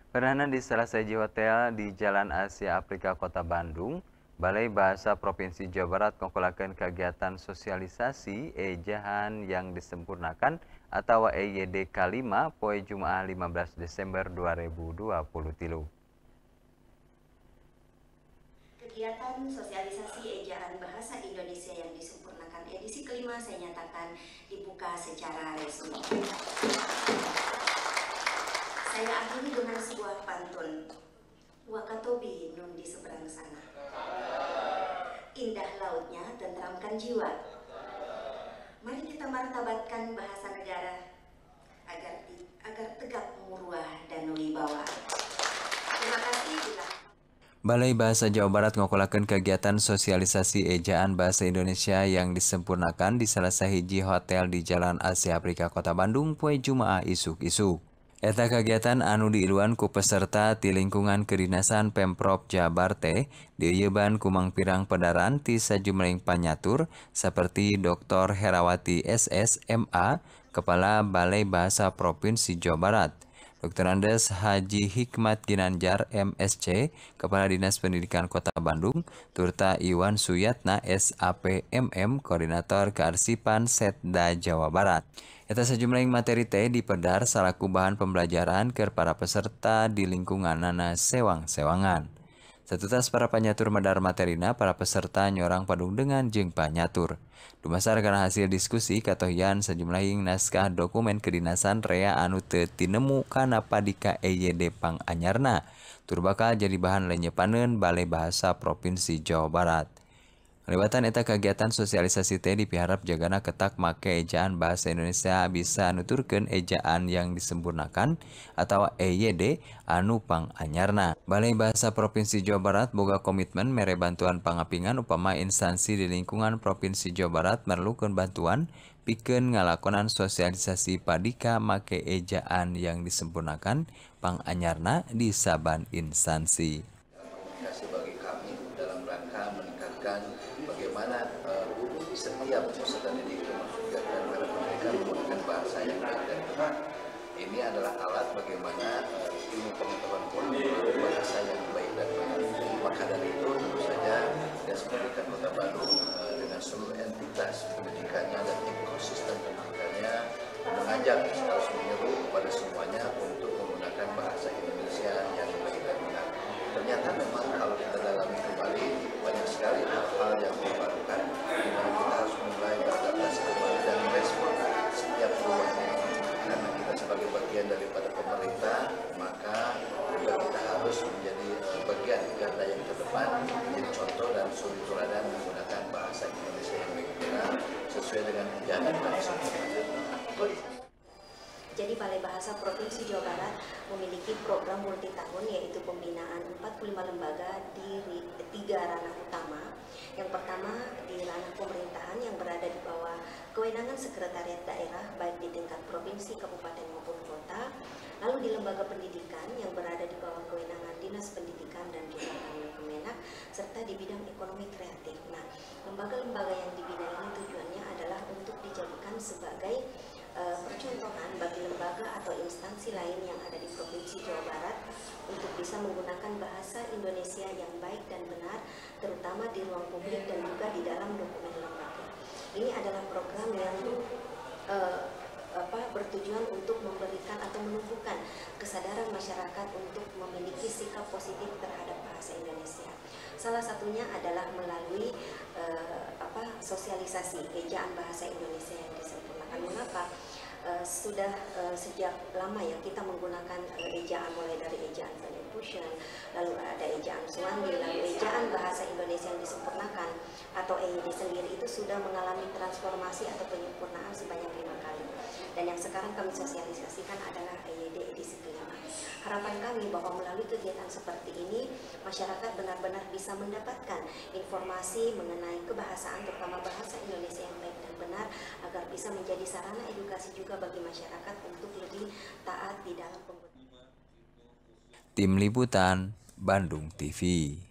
Perdana di salah satu hotel di Jalan Asia Afrika Kota Bandung, Balai Bahasa Provinsi Jawa Barat mengkolakan kegiatan sosialisasi ejahan yang disempurnakan atau EYD K5 poe Jumaah 15 Desember 2023. Kegiatan sosialisasi ejaan bahasa Indonesia yang disempurnakan edisi kelima saya nyatakan dibuka secara resmi. Saya akhiri dengan sebuah pantun. Wakatobi nun di seberang sana. Indah lautnya tentramkan jiwa. Mari kita martabatkan bahasa negara agar tegak muruah dan wibawa. Terima kasih. Balai Bahasa Jawa Barat ngokolakeun kegiatan sosialisasi ejaan bahasa Indonesia yang disempurnakan di salah sahiji hotel di Jalan Asia Afrika Kota Bandung poe Jumaah isuk-isuk. Eta kegiatan anu diiluan ku peserta ti lingkungan kedinasan Pemprov Jabar teh dieuyeban ku mangpirang pedaran ti sajumlahing panyatur saperti Dr. Herawati SS MA, Kepala Balai Bahasa Provinsi Jawa Barat, Dr. Andes Haji Hikmat Ginanjar MSC, Kepala Dinas Pendidikan Kota Bandung, turta Iwan Suyatna SAPMM, Koordinator Kearsipan Setda Jawa Barat. Eta sejumlah materi teh dipedar salaku bahan pembelajaran ke para peserta di lingkunganana sewang-sewangan. Satutas para panyatur medar materina, para peserta nyorang padung dengan jeung panyatur. Dumasar karena hasil diskusi katohian sejumlahing naskah dokumen kedinasan rea anu teu tinemu kana padika EYD pang anyarna. Tur bakal jadi bahan lenyepaneun Balai Bahasa Provinsi Jawa Barat. Lewatan eta kegiatan sosialisasi teh dipiharap jagana ketak make ejaan bahasa Indonesia bisa nuturkeun ejaan yang disempurnakan atau EYD anu pang anyarna. Balai Bahasa Provinsi Jawa Barat boga komitmen mere bantuan pangapingan upama instansi di lingkungan Provinsi Jawa Barat merlukeun bantuan pikeun ngalakonan sosialisasi padika make ejaan yang disempurnakan pang anyarna di saban instansi. Bagi kami dalam rangka meningkatkan bagaimana setiap peserta didik dan mereka menggunakan bahasa yang baik dan benar. Ini adalah alat bagaimana ilmu pengetahuan menggunakan bahasa yang baik dan benar. Maka dari itu tentu saja Dinas Pendidikan Kota Bandung dengan seluruh entitas pendidikannya dan ekosistem pendidikannya mengajak harus menyeru kepada semuanya untuk menggunakan bahasa Indonesia yang baik dan benar. Ternyata memang kalau kita dalami kembali banyak sekali hal-hal yang diperlukan di mana kita harus mulai beradaptasi kembali dan respon setiap perubahan. Karena kita sebagai bagian daripada pemerintah, maka juga kita harus menjadi bagian garda yang terdepan, menjadi contoh dan suri teladan menggunakan bahasa Indonesia yang baik benar sesuai dengan ajaran dan sempurna. Jadi Balai Bahasa Provinsi Jawa Barat memiliki program multi tahun yaitu pembinaan 45 lembaga di 3 ranah utama. Yang pertama di ranah pemerintahan yang berada di bawah kewenangan sekretariat daerah baik di tingkat provinsi, kabupaten maupun kota. Lalu di lembaga pendidikan yang berada di bawah kewenangan Dinas Pendidikan dan juga Kemenak serta di bidang ekonomi kreatif. Nah, lembaga-lembaga yang dibina ini tujuannya adalah untuk dijadikan sebagai percontohan bagi lembaga atau instansi lain yang ada di Provinsi Jawa Barat untuk bisa menggunakan bahasa Indonesia yang baik dan benar, terutama di ruang publik dan juga di dalam dokumen lembaga. Ini adalah program yang bertujuan untuk memberikan atau menumbuhkan kesadaran masyarakat untuk memiliki sikap positif terhadap bahasa Indonesia. Salah satunya adalah melalui sosialisasi ejaan bahasa Indonesia yang disempurnakan. Mengapa? Sudah sejak lama ya kita menggunakan ejaan mulai dari ejaan Fusion, lalu ada ejaan Suwandi, lalu ejaan bahasa Indonesia yang disempurnakan atau EYD sendiri itu sudah mengalami transformasi atau penyempurnaan sebanyak 5 kali. Dan yang sekarang kami sosialisasikan adalah EYD edisi kelima. Harapan kami bahwa melalui kegiatan seperti ini masyarakat benar-benar bisa mendapatkan informasi mengenai kebahasaan, terutama bahasa Indonesia yang baik dan benar, agar bisa menjadi sarana edukasi juga bagi masyarakat untuk lebih taat di dalam penggunaan. Tim Liputan Bandung TV.